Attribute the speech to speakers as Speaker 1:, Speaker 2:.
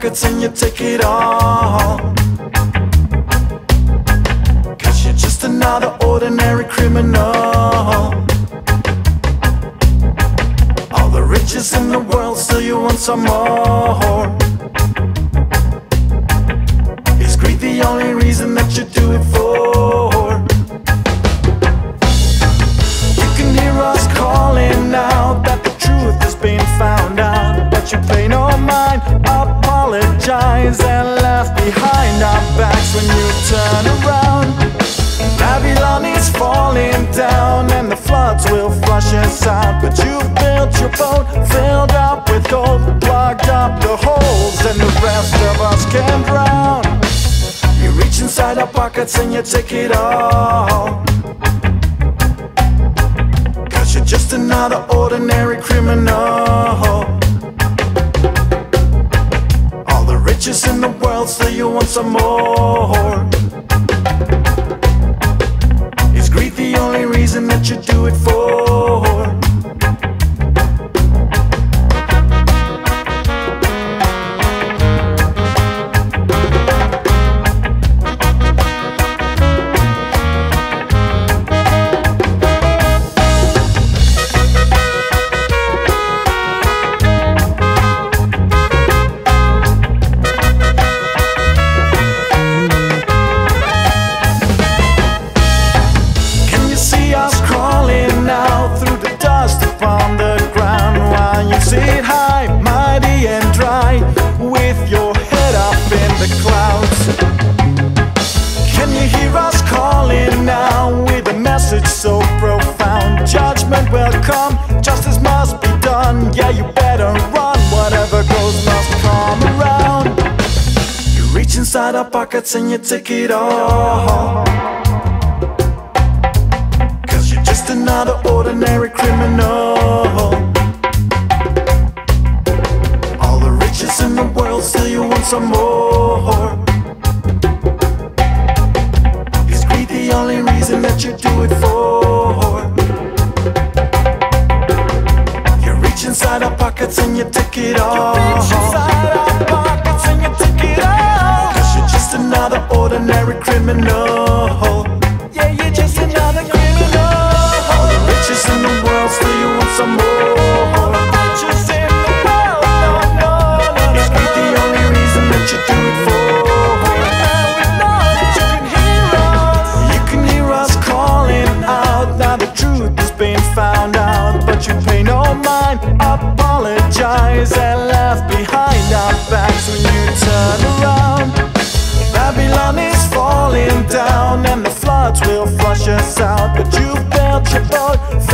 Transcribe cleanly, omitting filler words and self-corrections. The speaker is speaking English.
Speaker 1: pockets and you take it all. 'Cause you're just another ordinary criminal. All the riches in the world, still you want some more. Is greed the only reason that you do it for? You can hear us calling out that the truth has been found out, but you pay no mind, apologize and laugh behind our backs when you turn around. Babylon is falling down and the floods will flush us out, but you've built your boat, filled up with gold, plugged up the holes, and the rest of us can drown. You reach inside our pockets and you take it all. 'Cause you're just another ordinary criminal. All the riches in the world, still you want some more. Is greed the only reason that you do it for? Sit high, mighty and dry, with your head up in the clouds. Can you hear us calling now, with a message so profound? Judgment will come, justice must be done. Yeah, you better run, whatever goes must come around. You reach inside our pockets and you take it all. 'Cause you're just another ordinary criminal. In the world, still you want some more. Is greed the only reason that you do it for? You reach inside our pockets and you take it all. You reach inside our pockets and you take it all. 'Cause you're just another ordinary criminal. Yeah, you're just another criminal. All the riches in the world, still you want some more. Found out, but you pay no mind, apologize and laugh behind our backs when you turn around. Babylon is falling down and the floods will flush us out, but you've built your boat,